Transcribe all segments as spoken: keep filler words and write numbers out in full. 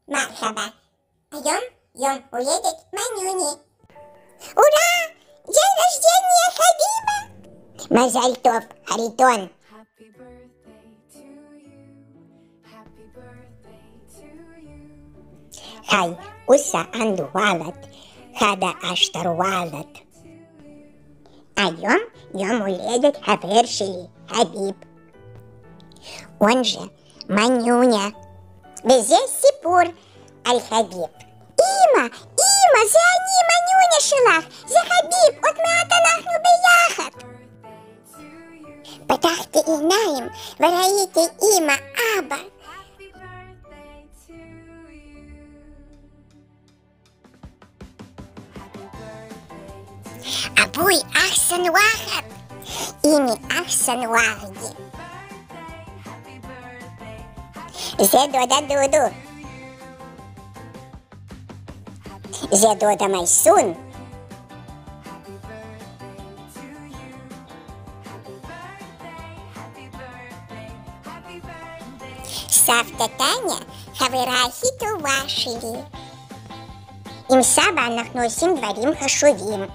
مرحبا. اليوم يوم ولادة منوني. ура! День рождения Хабиба! مازال توب هريتون. هاي أسا عنده ولد، هذا أشتر ولد. اليوم يوم ولادة حبيبي حبيب. Он же Манюня. Везде сипур аль-Хабиб. Има, Има, зяни Манюня шилах, за Хабиб, от мята нахну бияхат. Патахте инаим, вараите Има, Аба. Абуй Ахсан Вахат, ими Ахсан Вахди. Зе дода дуду. Зе дода майсун. Савта Таня хавирахиту вашили. Им саба нахносим дворим хашувим.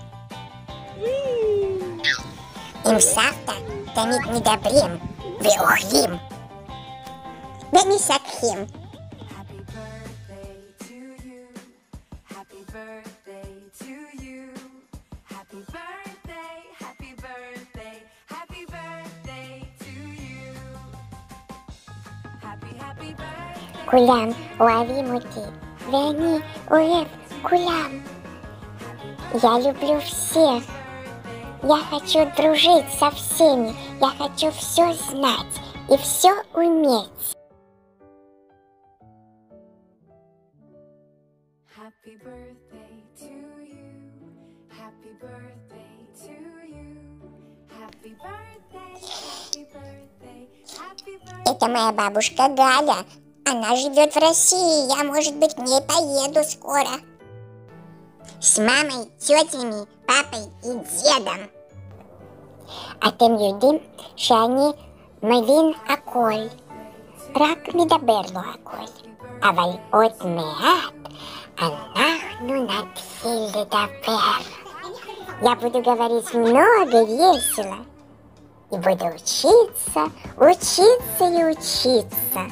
Им савта тамит недобрим, веухлим. Бемисакхим. Кулям, лови мути, верни, уэф, кулям. Я люблю всех. Я хочу дружить со всеми. Я хочу все знать и все уметь. Happy birthday to you. Happy birthday to you. Happy birthday, happy birthday, happy birthday. Это моя бабушка Галя. Она живет в России. Я, может быть, к ней поеду скоро. С мамой, тетями, папой и дедом. אתם יודעים שאני מבין הכל, רק מדבר לא הכל. אבל עוד מעט אנחנו נתחיל לדבר. Я буду говорить много весело. И буду учиться, учиться и учиться.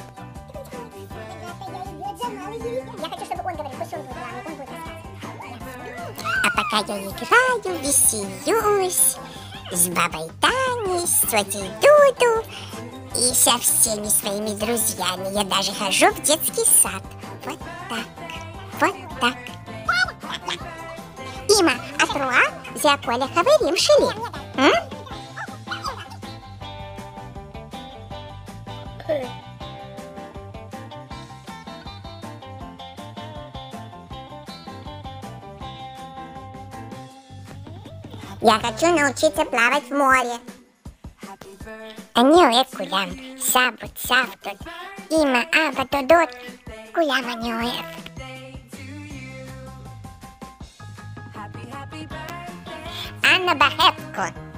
А пока я играю, веселюсь с бабой Таней, с тетей Дуду и со всеми своими друзьями. Я даже хожу в детский сад. Вот так, вот так. Има, атруа, за коля хаверим шили. Я хочу научиться плавать в море. Они уэк кулям, сабут, савтут, има, аба, додот, кулям они уэк. Анна Бахепко.